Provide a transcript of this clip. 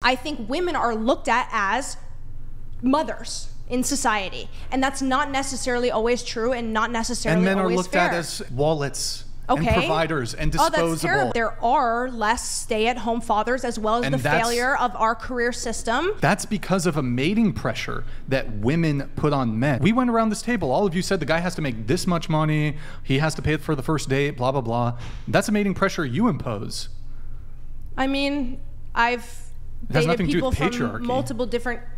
I think women are looked at as mothers in society, and that's not necessarily always true and not necessarily always fair. And men are looked at as wallets and providers and disposable. Oh, that's terrible. There are less stay-at-home fathers, as well as the failure of our career system. That's because of a mating pressure that women put on men. We went around this table, all of you said the guy has to make this much money, he has to pay for the first date, blah, blah, blah. That's a mating pressure you impose. I mean, I've dated people from multiple different